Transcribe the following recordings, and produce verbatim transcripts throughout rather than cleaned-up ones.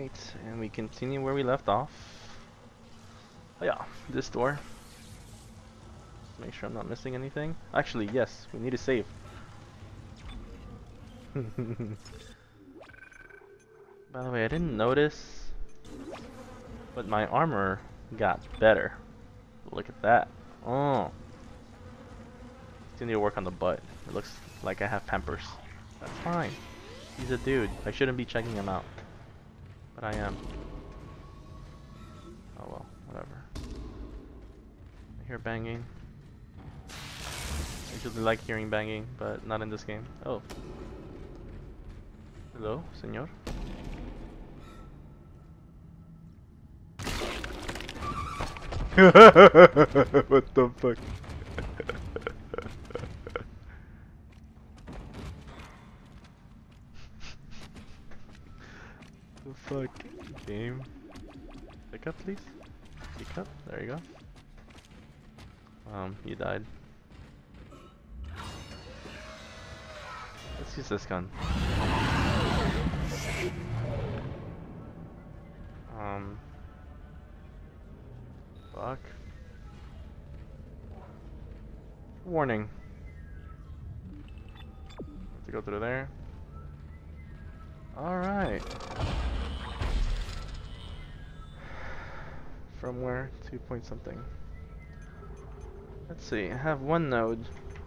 Alright, and we continue where we left off. Oh yeah, this door. Make sure I'm not missing anything. Actually, yes, we need to save. By the way, I didn't notice, but my armor got better. Look at that. Oh. Still need to work on the butt. It looks like I have pampers. That's fine. He's a dude. I shouldn't be checking him out. But I am. Oh well, whatever. I hear banging. I usually like hearing banging, but not in this game. Oh. Hello, senor? What the fuck? The fuck? Game. Pick up, please. Pick up. There you go. Um, you died. Let's use this gun. Um. Fuck. Warning. Have to go through there. Alright. From where? Two point something. Let's see. I have one node.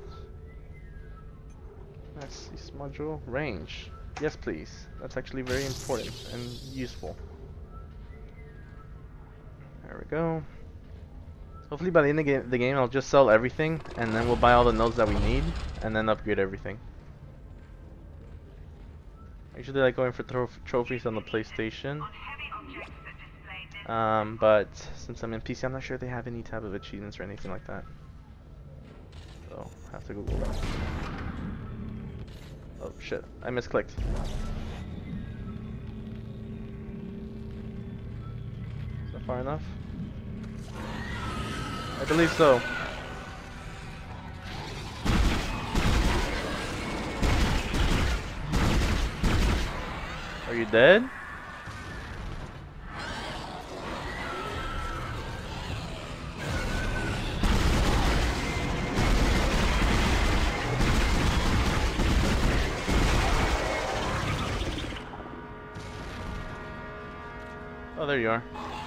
Let's see. Module. Range. Yes, please. That's actually very important and useful. There we go. Hopefully by the end of the game I'll just sell everything and then we'll buy all the nodes that we need and then upgrade everything. I usually like going for tro trophies on the PlayStation. Um, but since I'm in P C, I'm not sure they have any type of achievements or anything like that. So, I have to Google that. Oh shit, I misclicked. Is that far enough? I believe so. Are you dead? Oh, there you are.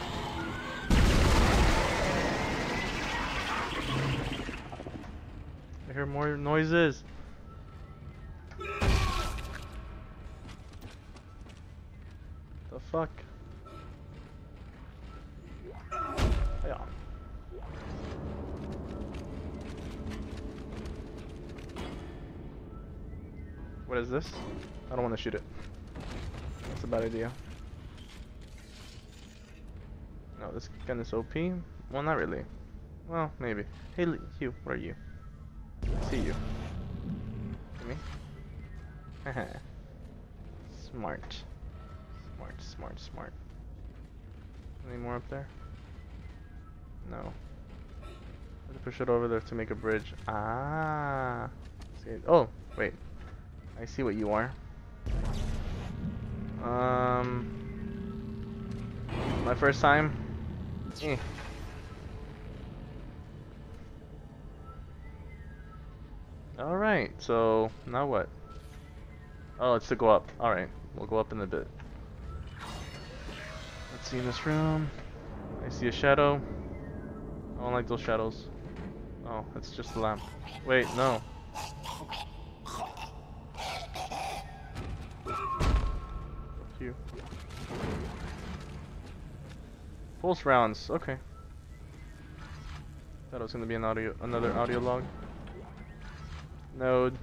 I hear more noises. The fuck? Yeah. What is this? I don't want to shoot it. That's a bad idea. No, this gun is O P. Well, not really. Well, maybe. Hey, Hugh, what are you? I see you. See me? Haha. Smart. Smart, smart, smart. Any more up there? No. I have to push it over there to make a bridge. Ah. See it? Oh, wait. I see what you are. Um. My first time. Eh. Alright, so now what? Oh, it's to go up. Alright, we'll go up in a bit. Let's see in this room. I see a shadow. I don't like those shadows. Oh, it's just a lamp. Wait, no. Fuck you. Pulse rounds, okay. Thought it was gonna be an audio, another audio log. Node.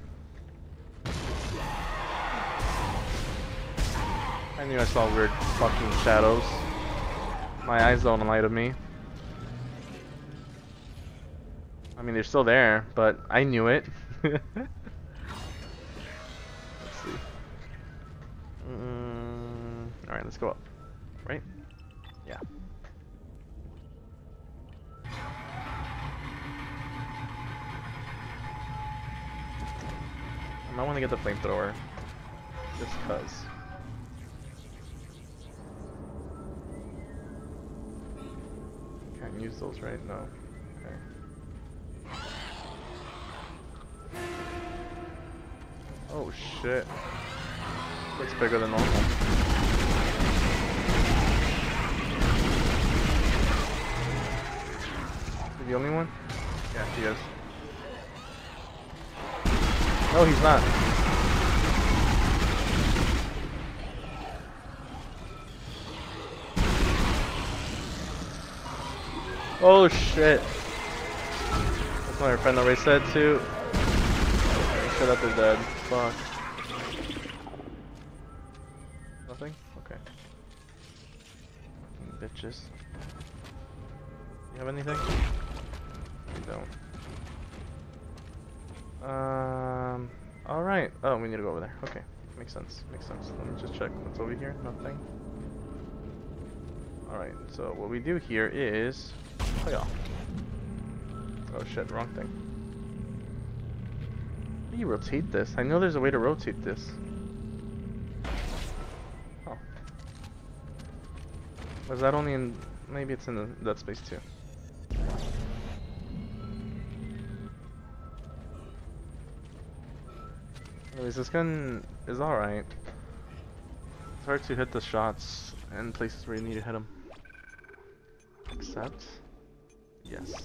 I knew I saw weird fucking shadows. My eyes don't lie to me. I mean, they're still there, but I knew it. Let's see. Mm, Alright, let's go up. Right? Yeah. I might want to get the flamethrower. Just cuz. Can't use those, right? No. Okay. Oh shit. Looks bigger than normal. Is he the only one? Yeah, he is. No, he's not. Oh shit. That's what my friend already said too. Make sure that they're dead. Fuck. Nothing? Okay. Fucking bitches. You have anything? You don't. Um. Alright. Oh, we need to go over there. Okay. Makes sense. Makes sense. Let me just check what's over here. Nothing. Alright. So, what we do here is. Oh, yeah. Oh shit, wrong thing. How do you rotate this? I know there's a way to rotate this. Oh. Was that only in... Maybe it's in the, that space too. Anyways, this gun is alright. It's hard to hit the shots in places where you need to hit them. Except... Yes.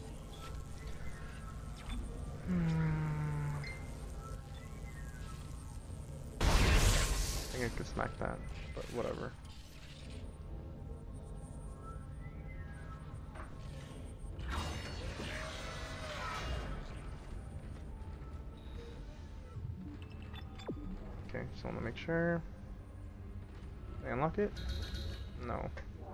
Hmm. I think I could smack that, but whatever. Okay, just want to make sure. Can I unlock it? No.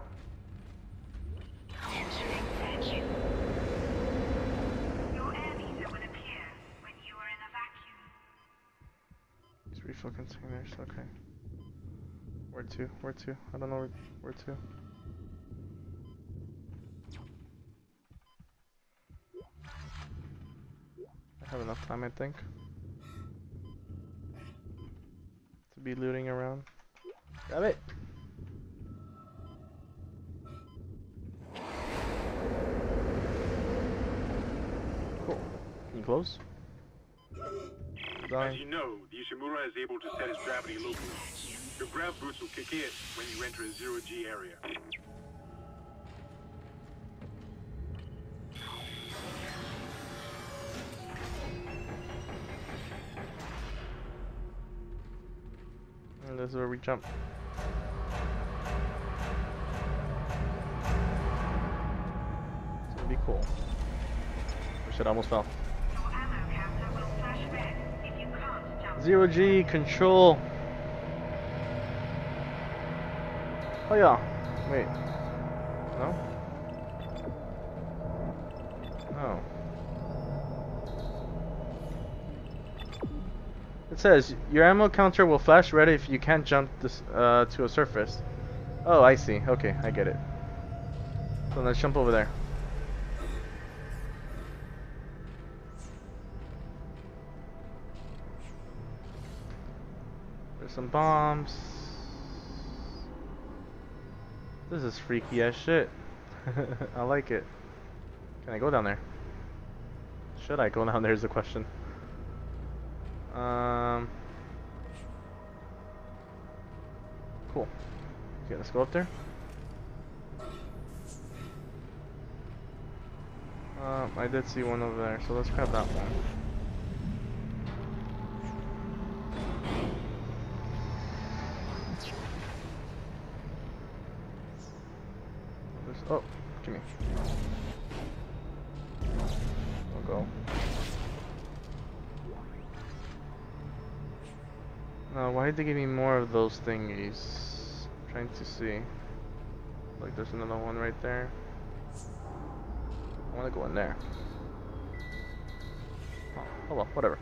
Refill containers, okay. Where to? Where to? I don't know where, where to. I have enough time, I think, to be looting around. Grab it! Cool. Can you close? As you know, the Ishimura is able to set its gravity locally. Your grav boots will kick in when you enter a zero G area. And this is where we jump. It's gonna be cool. Oh shit, I almost fell. Zero G control. Oh yeah. Wait. No? Oh. It says your ammo counter will flash red if you can't jump this uh, to a surface. Oh, I see. Okay, I get it. So let's jump over there. There's some bombs. This is freaky as shit. I like it. Can I go down there? Should I go down there is the question. Um. Cool. Okay, let's go up there. Um, I did see one over there, so let's grab that one. There's, oh, gimme. I'll go. No, why did they give me more of those thingies? I'm trying to see. Like, there's another one right there. I want to go in there. Oh, oh well, whatever.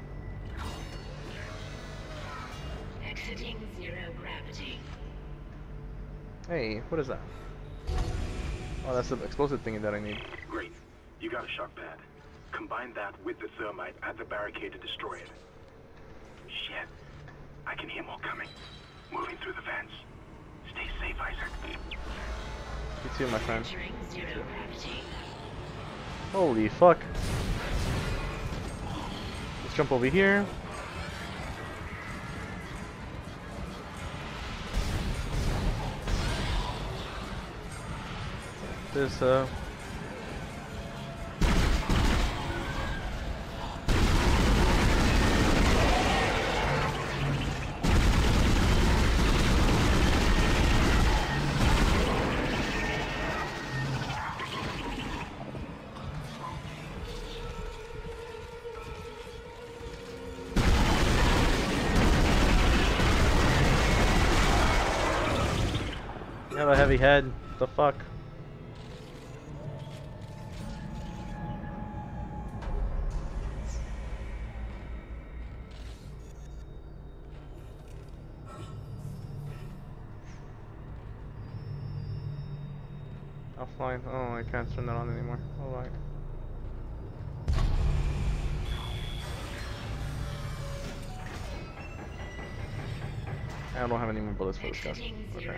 Exiting zero gravity. Hey, what is that? Oh, that's the explosive thingy that I need. Great. You got a shock pad. Combine that with the thermite at the barricade to destroy it. Shit. I can hear more coming. Moving through the vents. Stay safe, Isaac. You too, my friend. Entering Zero gravity. Holy fuck. Let's jump over here. This, uh... You have a heavy head. What the fuck? Offline. Oh, I can't turn that on anymore. Alright. I don't have any more bullets for this gun. Okay.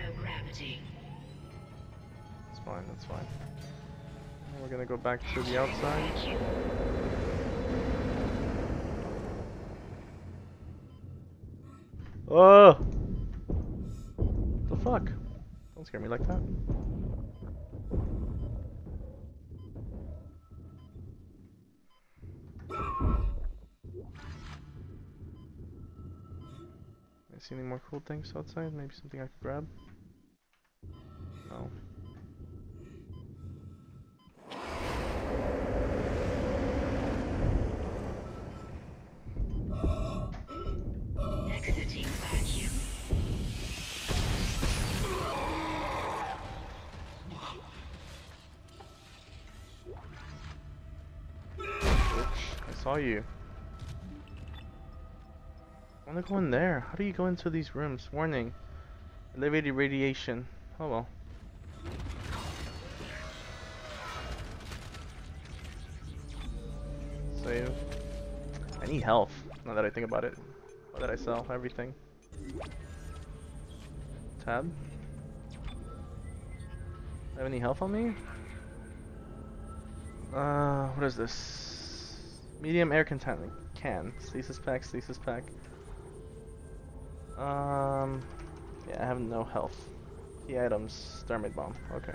That's fine, that's fine. Now we're gonna go back to the outside. Oh! The fuck? Don't scare me like that. I see any more cool things outside? Maybe something I could grab? No. Exiting vacuum. I saw you. I wanna go in there. How do you go into these rooms? Warning. Elevated radiation. Oh well. Save. I need health. Now that I think about it. What did I sell? Everything. Tab. Have any health on me? Uh, what is this? Medium air containment can. Stasis pack, stasis pack. Um, yeah, I have no health. Key items, thermite bomb. Okay.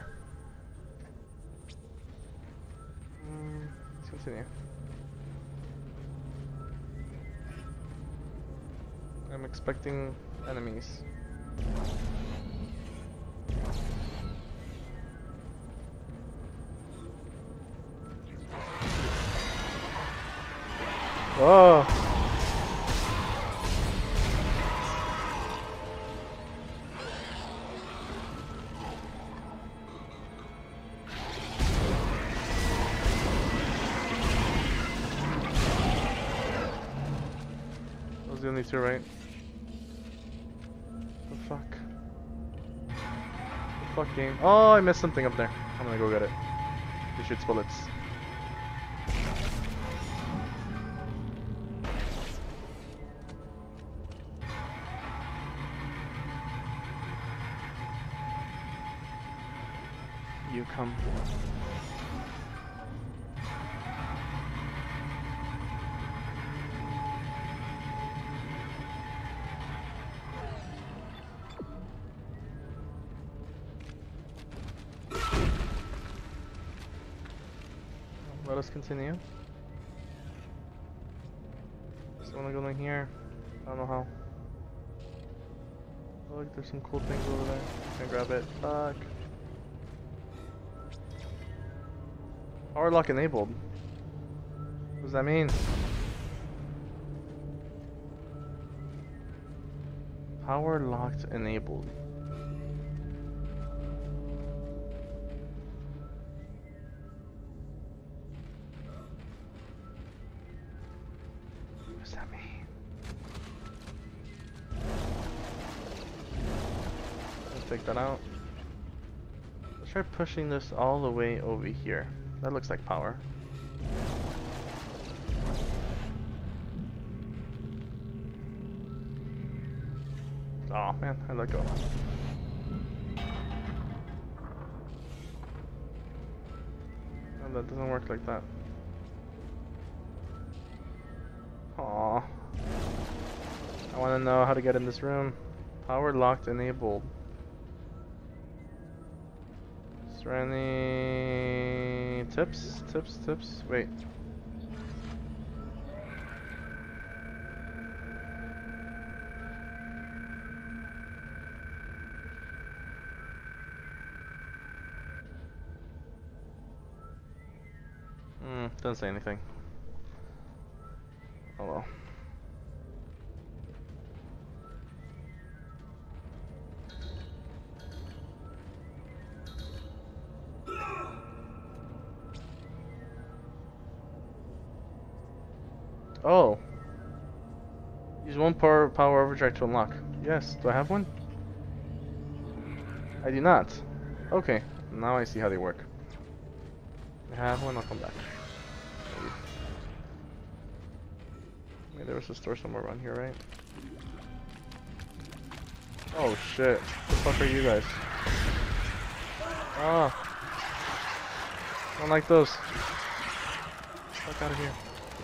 Mm, let's continue. I'm expecting enemies. Oh! Those are the only two, right? The fuck? The fuck game? Oh, I missed something up there. I'm gonna go get it. It shoots bullets. You come. Let us continue. Just wanna go in here. I don't know how. Oh, look, there's some cool things over there. I can grab it. Fuck. Power lock enabled. What does that mean? Power locked enabled. What does that mean? Let's take that out. Let's try pushing this all the way over here. That looks like power. Oh man, I let go. that doesn't work like that. Aww. I want to know how to get in this room. Power locked enabled. Is there any tips? Tips? Tips? Wait. Hmm, doesn't say anything. Oh well. Oh. Use one power power overdrive to unlock. Yes. Do I have one? I do not. Okay. Now I see how they work. I have one. I'll come back. Maybe. Wait, there was a store somewhere around here, right? Oh shit. What the fuck are you guys? Ah. I don't like those. Fuck out of here.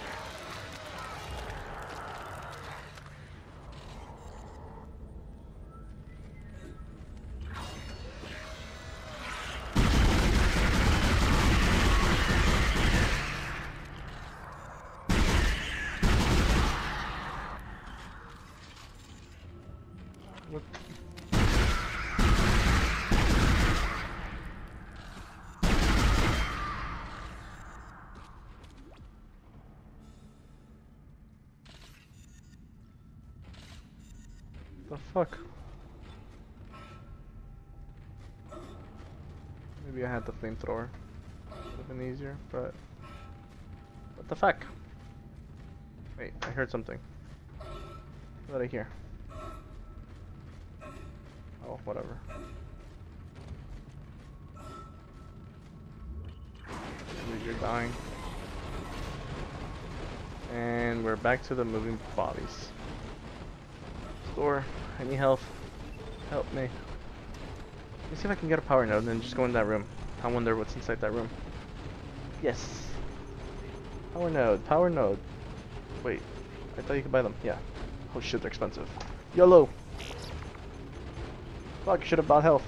What? The fuck? Maybe I had the flamethrower. Would have been easier, but what the fuck? Wait, I heard something. What did I hear? Oh, whatever. You're dying. And we're back to the moving bodies. Store, I need help. Help me. Let me see if I can get a power node and then just go in that room. I wonder what's inside that room. Yes. Power node, power node. Wait, I thought you could buy them. Yeah. Oh shit, they're expensive. YOLO! Fuck, should have bought health.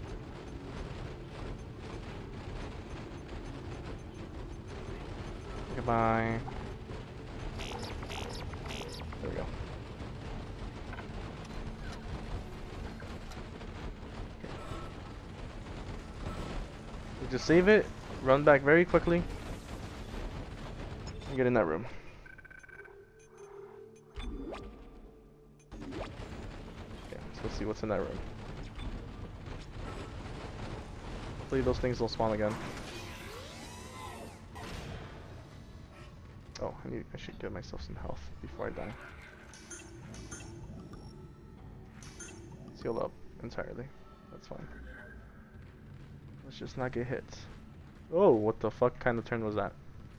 Goodbye. There we go. We just save it, run back very quickly, and get in that room. Okay, so let's see what's in that room. Hopefully those things will spawn again. Oh, I need. I should give myself some health before I die. Sealed up entirely. That's fine. Let's just not get hit. Oh, what the fuck kind of turn was that?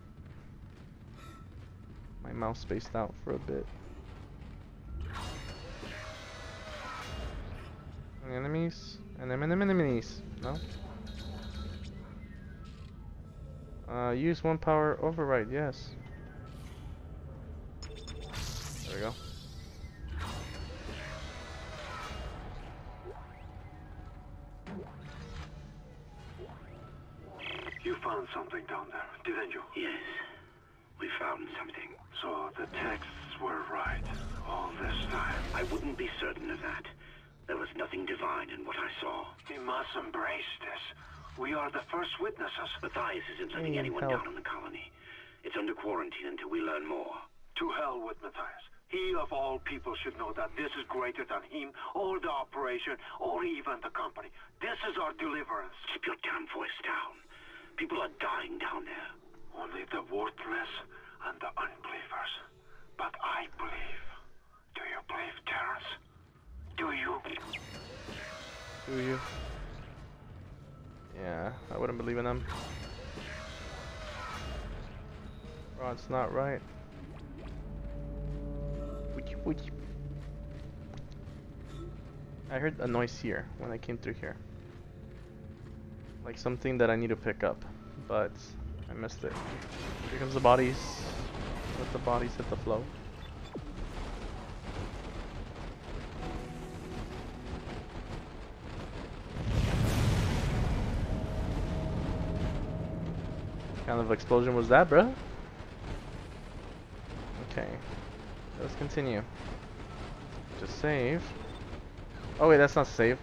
My mouse spaced out for a bit. Enemies? Enemies? No? Uh, use one power override, yes. There we go. You found something down there, didn't you? Yes, we found something. So the texts were right all this time. I wouldn't be certain of that. There was nothing divine in what I saw. We must embrace this. We are the first witnesses. Matthias isn't letting Need anyone help. down in the colony. It's under quarantine until we learn more. To hell with Matthias. He of all people should know that this is greater than him, or the operation, or even the company. This is our deliverance. Keep your damn voice down. People are dying down there. Only the worthless and the unbelievers. But I believe. Do you believe, Terrence? Do you? Do you? Yeah, I wouldn't believe in them. Oh, it's not right. I heard a noise here when I came through here. Like something that I need to pick up, but I missed it. Here comes the bodies. Let the bodies hit the flow. What kind of explosion was that, bruh? Okay. Let's continue. Just save. Oh wait, that's not save.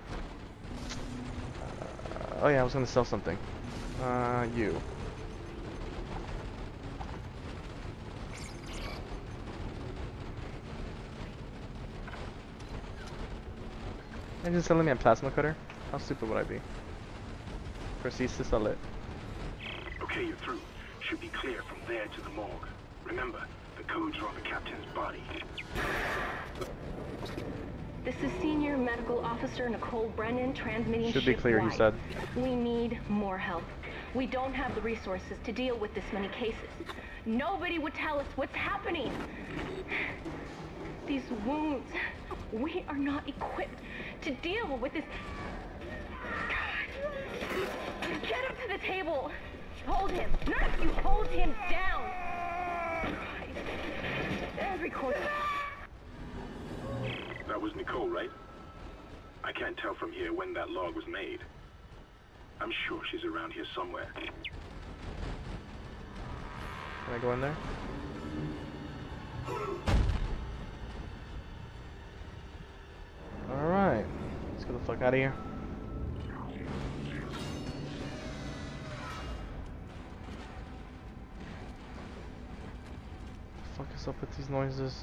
Uh, oh yeah, I was gonna sell something. Uh, you. Imagine selling me a plasma cutter? How stupid would I be? Proceeds to sell it. Okay, you're through. Should be clear from there to the morgue. Remember, the codes are on the captain's body. This is Senior Medical Officer Nicole Brennan transmitting Should be clear, he said. We need more help. We don't have the resources to deal with this many cases. Nobody would tell us what's happening. These wounds, we are not equipped to deal with this. Get him to the table. Hold him. Nurse, you hold him down. Every quarter. That was Nicole, right? I can't tell from here when that log was made. I'm sure she's around here somewhere. Can I go in there? Alright. Let's get the fuck out of here. What the fuck is up with these noises?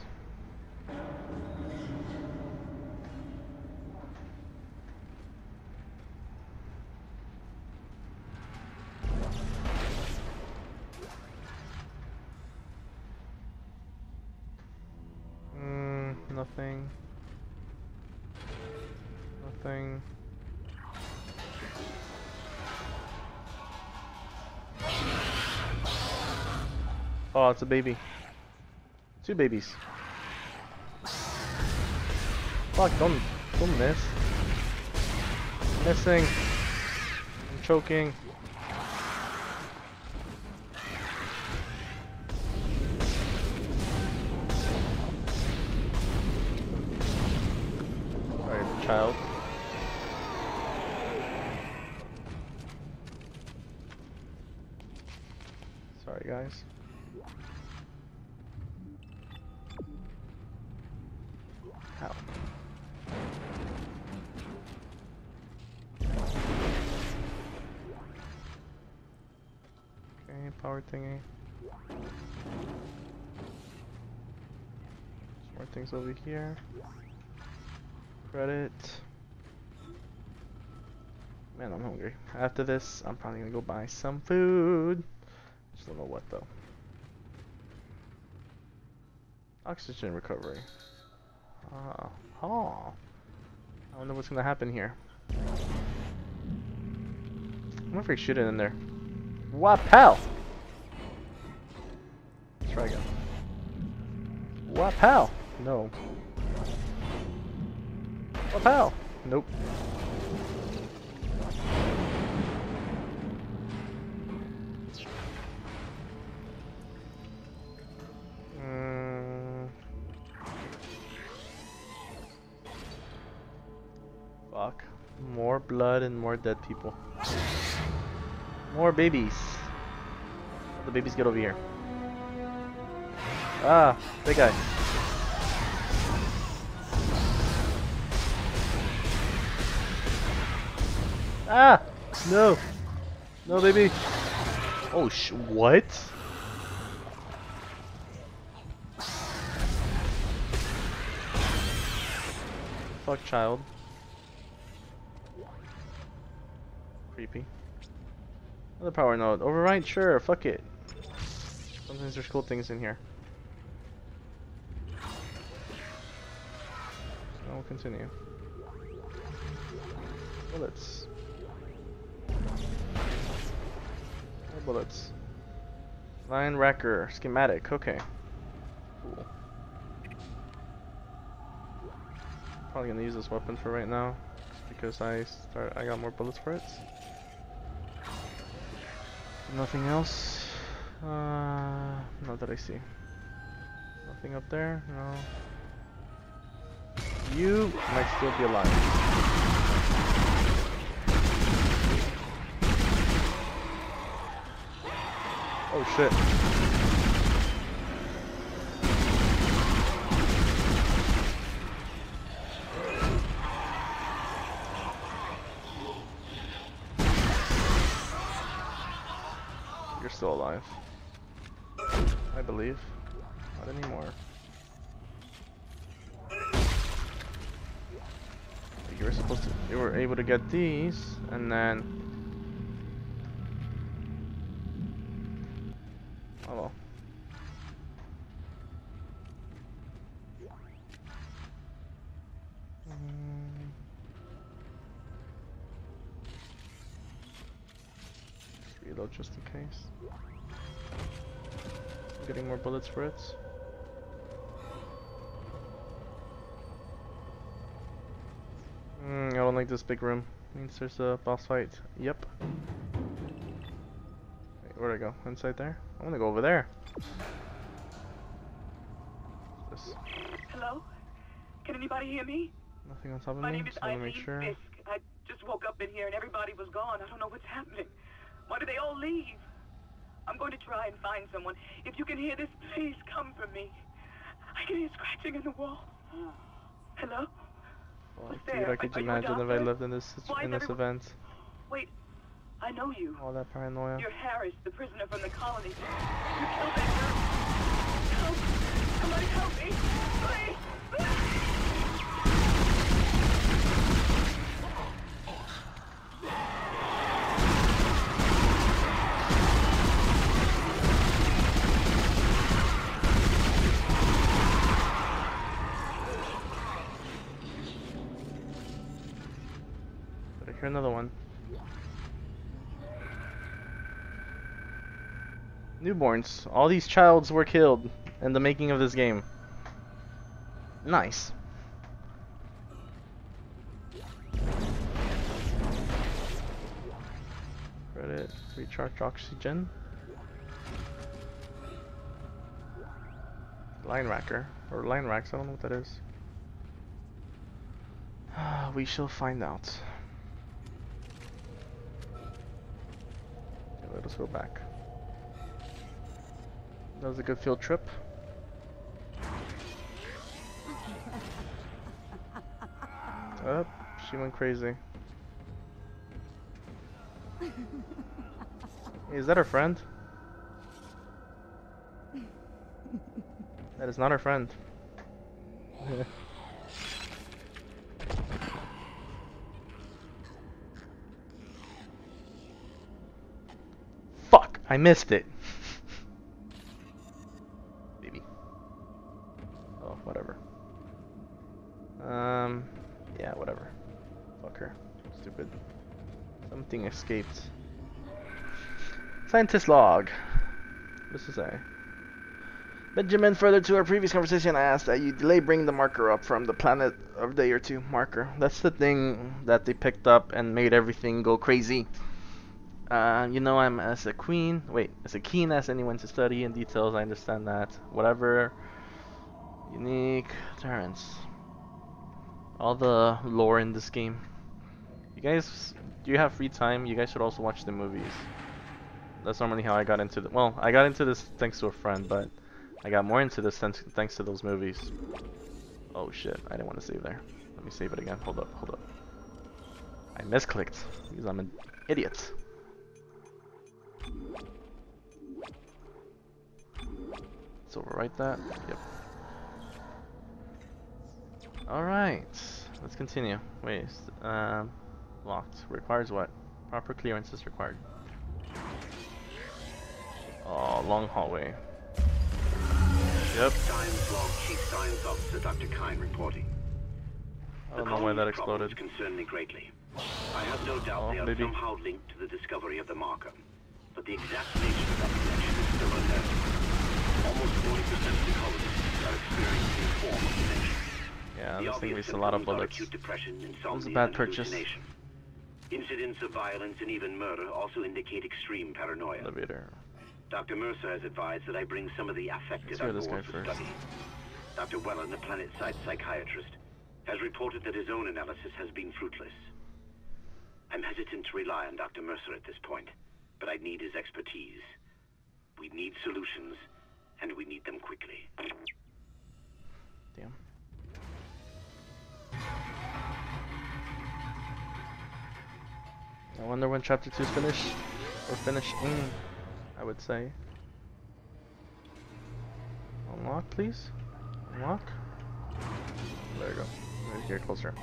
Mm, nothing. Nothing. Oh, it's a baby. Two babies. Fuck, don't, don't miss. Missing. I'm choking. Alright, child. Sorry, guys. How? Okay, power thingy. Some more things over here. Credit. Man, I'm hungry. After this, I'm probably gonna go buy some food. Just don't know what though. Oxygen recovery. Ah, oh. I wonder what's gonna happen here. I wonder if I shoot it in there. What pal? Let's try again. What pal? No. What pal? Nope. Fuck. More blood and more dead people. More babies. How the babies get over here? Ah, big guy. Ah! No! No, baby! Oh, sh- what? Fuck, child. Creepy. Another power node. Override? Sure, fuck it. Sometimes there's cool things in here. So we'll continue. Bullets. More bullets. Line Wrecker. Schematic. Okay. Cool. Probably gonna use this weapon for right now. Just because I start I got more bullets for it. Nothing else. Uh, not that I see. Nothing up there? No. You might still be alive. Oh shit. You're still alive. I believe. Not anymore. You were supposed to, you were able to get these, and then, oh well. Mm. Just reload just in case. I'm getting more bullets for it. Mm, I don't like this big room. Means there's a boss fight. Yep. Wait, where'd I go? Inside there? I wanna go over there. What's this? Hello? Can anybody hear me? Nothing on top of My me? name is Just wanna make Eileen sure. Fisk. I just woke up in here and everybody was gone. I don't know what's happening. Why did they all leave? I'm going to try and find someone. If you can hear this, please come for me. I can hear scratching in the wall. Hello? Well, What's dude, there? I could Are- are you a imagine if I doctor? lived in this Why is in this everyone- event. Wait, I know you. All that paranoia. You're Harris, the prisoner from the colony. You killed that girl. Help! Somebody help me! Please! Did I hear another one? Newborns. All these childs were killed in the making of this game. Nice. Credit. Recharge oxygen. Line racker. Or line racks, I don't know what that is. We shall find out. Okay, let us go back. That was a good field trip. Oh, she went crazy. Hey, is that her friend? That is not her friend. Fuck, I missed it. Baby. Oh, whatever. Um, yeah, whatever. Fuck her. Stupid. Something escaped. Scientist log. This is a Benjamin, further to our previous conversation, I asked that you delay bringing the marker up from the planet of day or two marker. That's the thing that they picked up and made everything go crazy. Uh, you know, I'm as a queen. Wait, as a keen as anyone to study in details. I understand that. Whatever. Unique Terrence. All the lore in this game. You guys, do you have free time? You guys should also watch the movies. That's normally how I got into the. Well, I got into this thanks to a friend, but I got more into this thanks, thanks to those movies. Oh shit, I didn't want to save there. Let me save it again. Hold up, hold up. I misclicked because I'm an idiot. Let's overwrite that. Yep. Alright, let's continue. Wait, um, locked. Requires what? Proper clearance is required. Oh, long hallway. Yep. Science log, Chief Science Officer Doctor Kine reporting. I don't know why that exploded. Concern me greatly. I have no doubt Oh, they are maybe. somehow linked to the discovery of the marker, but the exact nature of that connection is still unknown. Almost forty percent of the colonists are experiencing a form of dementia. Yeah, The this thing obvious wastes a lot of symptoms are bullets. acute depression, It was a insomnia, bad and purchase. hallucination. Incidents of violence and even murder also indicate extreme paranoia. Elevator. Doctor Mercer has advised that I bring some of the affected Let's hear on this board guy for first. study. Doctor Wellen, the planet-side psychiatrist, has reported that his own analysis has been fruitless. I'm hesitant to rely on Doctor Mercer at this point, but I need his expertise. We need solutions, and we need them quickly. Damn. I wonder when chapter two's finished, or finishing, I would say. Unlock, please. Unlock. There you go. Let me get closer.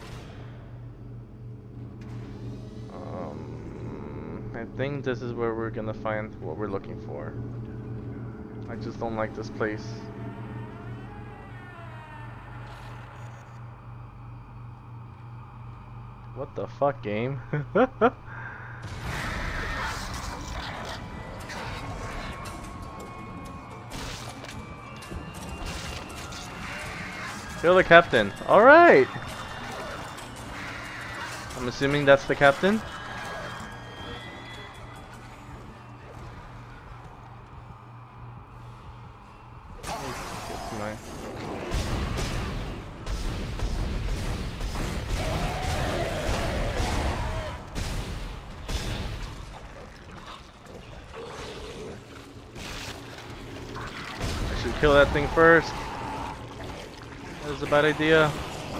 Um, I think this is where we're gonna find what we're looking for. I just don't like this place. What the fuck, game? Kill the captain. Alright! I'm assuming that's the captain. My... I should kill that thing first. That was a bad idea.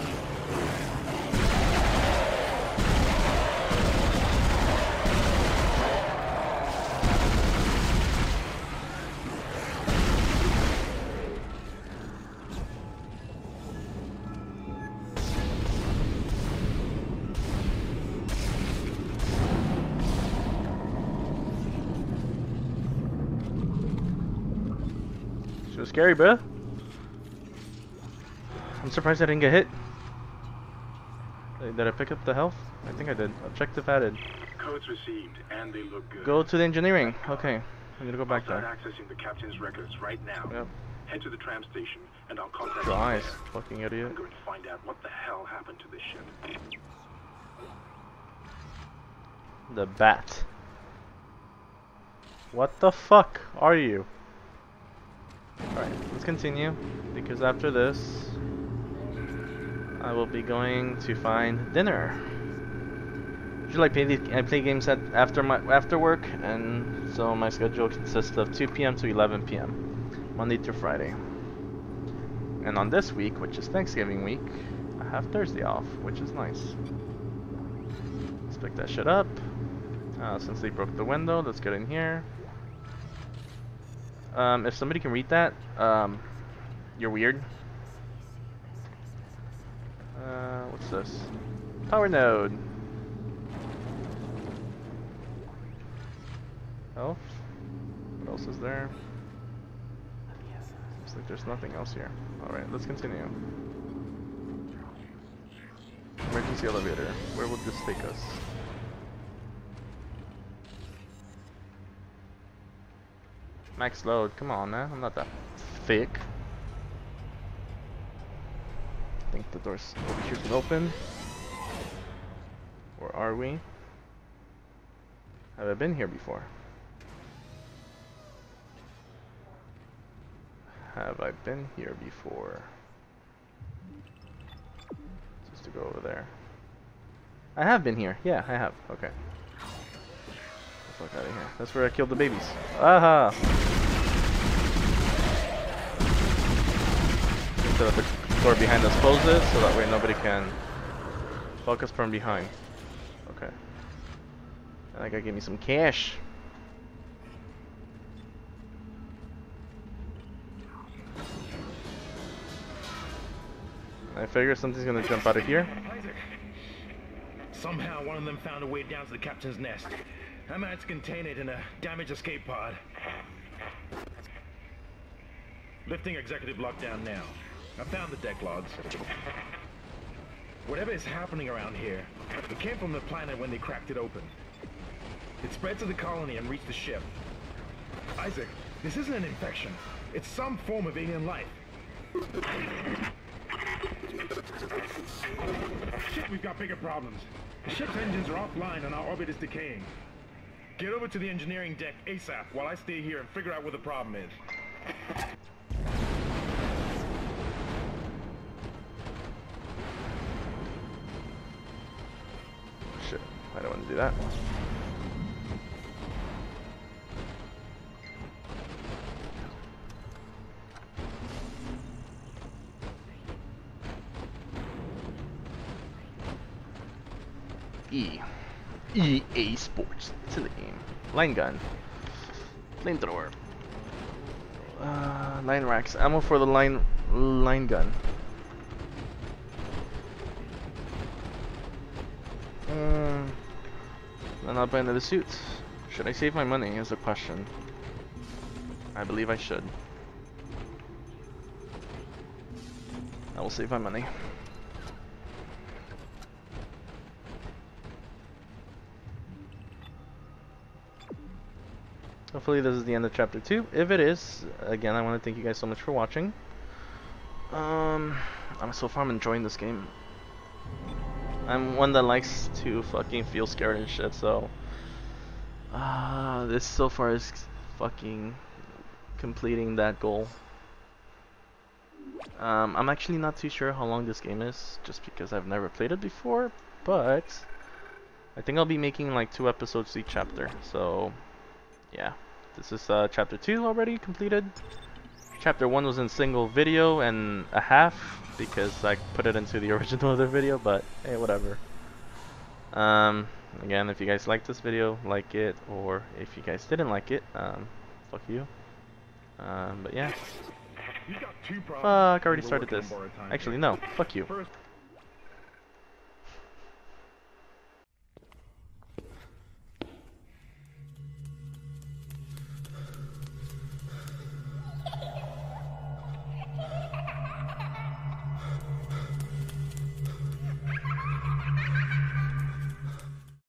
She was scary, bruh. I'm surprised I didn't get hit. Did I pick up the health? I think I did. Objective added. Codes received, and they look good. Go to the engineering. Okay. I'm gonna go back I'll start there. accessing the captain's records right now. Yep. Head to the tram station, and I'll contact Your you eyes, there. fucking idiot. I'm going to find out what the hell happened to this ship. The bat. What the fuck are you? Alright, let's continue. Because after this, I will be going to find dinner. Usually I play, the, I play games at, after my after work, and so my schedule consists of two P M to eleven P M Monday through Friday. And on this week, which is Thanksgiving week, I have Thursday off, which is nice. Let's pick that shit up. Uh, since they broke the window, let's get in here. Um, if somebody can read that, um, you're weird. Uh, what's this? Power node. Health. What else is there? Looks like there's nothing else here. Alright, let's continue. Emergency elevator. Where would this take us? Max load. Come on, man. I'm not that thick. I think the door's over here can open. Or are we? Have I been here before? Have I been here before? Just to go over there. I have been here. Yeah, I have. Okay. Get the fuck out of here. That's where I killed the babies. Aha! So that the door behind us closes, so that way nobody can fuck us from behind. Okay. And that guy gave me some cash. I figure something's gonna jump out of here. Isaac. Somehow one of them found a way down to the captain's nest. I managed to contain it in a damaged escape pod. Lifting executive lockdown now. I found the deck logs. Whatever is happening around here, it came from the planet when they cracked it open. It spread to the colony and reached the ship. Isaac, this isn't an infection. It's some form of alien life. Shit, we've got bigger problems. The ship's engines are offline and our orbit is decaying. Get over to the engineering deck ASAP while I stay here and figure out what the problem is. Shit, I don't want to do that. E. E A Sports to the game. Line gun. Flamethrower. Uh, line racks. Ammo for the line line gun. Um, I'm not buying another suit. Should I save my money is the question. I believe I should. I will save my money. Hopefully this is the end of chapter two. If it is, again, I want to thank you guys so much for watching. Um, I'm so far I'm enjoying this game. I'm one that likes to fucking feel scared and shit, so uh, this so far is fucking completing that goal. Um, I'm actually not too sure how long this game is, just because I've never played it before, but I think I'll be making like two episodes each chapter, so yeah, this is uh, chapter two already completed. Chapter one was in single video and a half because I put it into the original other video, but hey, whatever. Um, again, if you guys liked this video, like it, or if you guys didn't like it, um, fuck you. Um, but yeah. You got two problems. Fuck, I already We're started working this. on borrowed time Actually, here. no, fuck you. First,